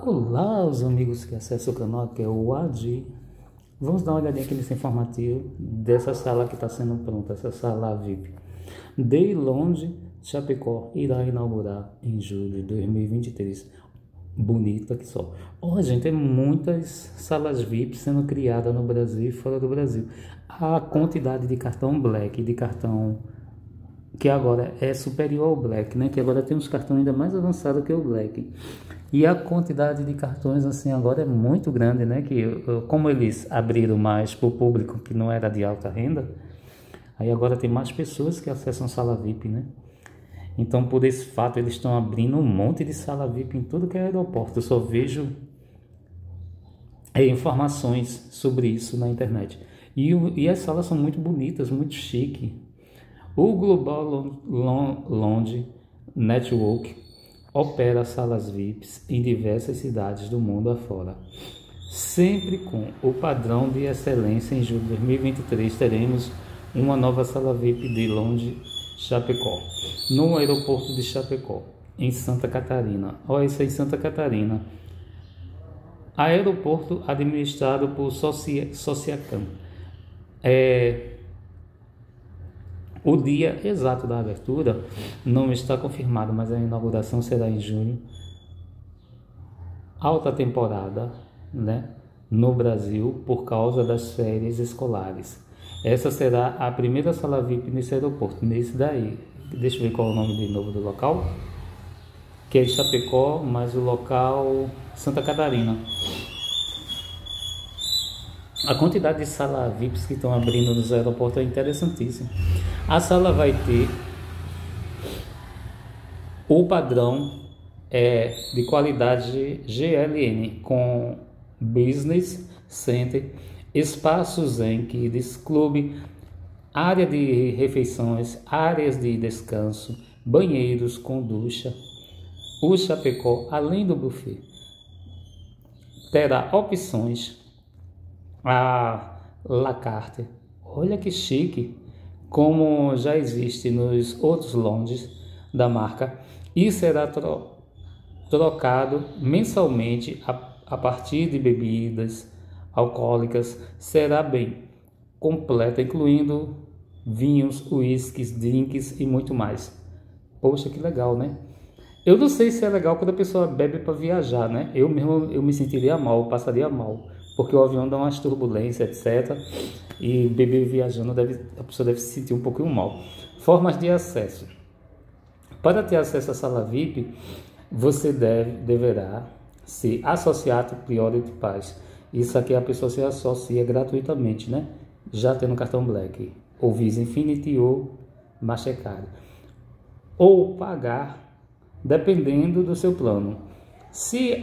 Olá, os amigos que acessam o canal, que é o Adi. Vamos dar uma olhadinha aqui nesse informativo dessa sala que está sendo pronta, essa sala VIP. Deilonde Chapecó irá inaugurar em julho de 2023. Bonita que só. Ó, gente, tem muitas salas VIP sendo criadas no Brasil e fora do Brasil. A quantidade de cartão Black, de cartão que agora é superior ao Black, né? Que agora tem uns cartões ainda mais avançados que o Black. E a quantidade de cartões assim agora é muito grande, né? Que como eles abriram mais para o público que não era de alta renda, aí agora tem mais pessoas que acessam sala VIP, né? Então por esse fato eles estão abrindo um monte de sala VIP em tudo que é aeroporto. Eu só vejo informações sobre isso na internet. E as salas são muito bonitas, muito chique. O Global Lounge Network opera salas VIPs em diversas cidades do mundo afora. Sempre com o padrão de excelência, em julho de 2023 teremos uma nova sala VIP de Lounge Chapecó, no aeroporto de Chapecó, em Santa Catarina. Olha isso aí, Santa Catarina. Aeroporto administrado por Sociacam. O dia exato da abertura não está confirmado, mas a inauguração será em junho. Alta temporada, né, no Brasil por causa das férias escolares. Essa será a primeira sala VIP nesse aeroporto, nesse daí. Deixa eu ver qual é o nome de novo do local. Que é Chapecó, mas o local Santa Catarina. A quantidade de salas VIPs que estão abrindo nos aeroportos é interessantíssima. A sala vai ter o padrão de qualidade GLN, com Business Center, espaços em Kids Club, área de refeições, áreas de descanso, banheiros com ducha. O Chapecó, além do buffet, terá opções a la carte. Olha que chique, como já existe nos outros lounges da marca, e será trocado mensalmente a partir de bebidas alcoólicas. Será bem completa, incluindo vinhos, uísques, drinks e muito mais. Poxa, que legal, né? Eu não sei se é legal quando a pessoa bebe para viajar, né? Eu me sentiria mal, passaria mal, porque o avião dá umas turbulências, etc. E beber viajando, a pessoa deve se sentir um pouquinho mal. Formas de acesso. Para ter acesso à sala VIP, você deverá se associar ao Priority Pass. Isso aqui a pessoa se associa gratuitamente, né? Já tendo cartão Black, ou Visa Infinity ou Mastercard. Ou pagar, dependendo do seu plano. Se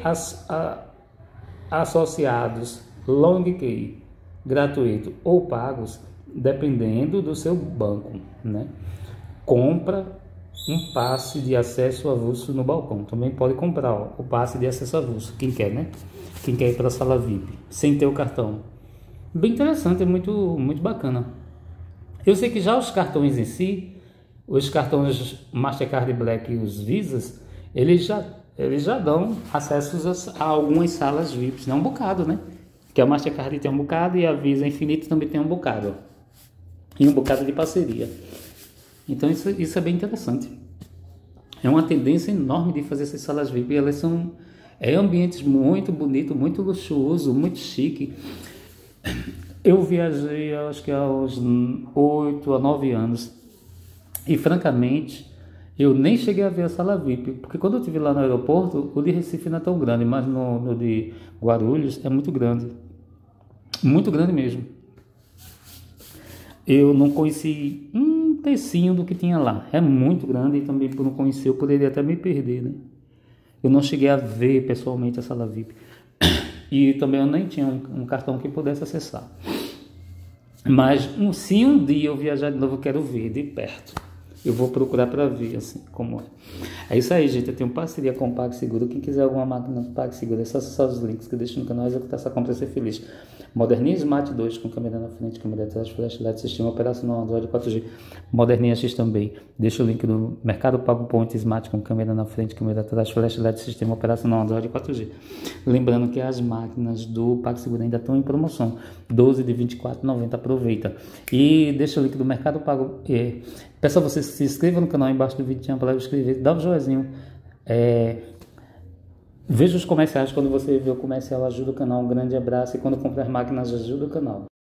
associados Long Key, gratuito ou pagos, dependendo do seu banco, né? Compra um passe de acesso avulso no balcão. Também pode comprar o passe de acesso avulso, quem quer, né? Quem quer ir para a sala VIP sem ter o cartão. Bem interessante, é muito bacana. Eu sei que já os cartões em si, os cartões Mastercard Black e os Visas, eles já dão acessos a algumas salas VIPs, né? Um bocado, né? Que a Mastercard tem um bocado e a Visa Infinito também tem um bocado. E um bocado de parceria. Então isso é bem interessante. É uma tendência enorme de fazer essas salas VIP. Elas são ambientes muito bonitos, muito luxuosos, muito chique. Eu viajei, acho que aos 8 a 9 anos. E francamente, eu nem cheguei a ver a sala VIP, porque quando eu estive lá no aeroporto, o de Recife não é tão grande, mas no de Guarulhos é muito grande mesmo. Eu não conheci um tercinho do que tinha lá, é muito grande, e também por não conhecer eu poderia até me perder, né? Eu não cheguei a ver pessoalmente a sala VIP, e também eu nem tinha um cartão que pudesse acessar. Mas se um dia eu viajar de novo, eu quero ver de perto. Eu vou procurar para ver assim como é. É isso aí, gente. Eu tenho parceria com o PagSeguro. Quem quiser alguma máquina do PagSeguro, é só acessar os links que eu deixo no canal e executar essa compra e ser feliz. Moderninha Smart 2 com câmera na frente, câmera atrás, flash LED, sistema operacional Android 4G. Moderninha X também. Deixa o link do Mercado Pago Point Smart com câmera na frente, câmera atrás, flash LED, sistema operacional Android 4G. Lembrando que as máquinas do PagSeguro ainda estão em promoção. 12 de R$ 24,90, aproveita. E deixa o link do Mercado Pago. Peço a você se inscreva no canal, embaixo do vídeo tinha para inscrever, dá um joinha. Veja os comerciais, quando você vê o comercial, ajuda o canal. Um grande abraço, e quando comprar máquinas, ajuda o canal.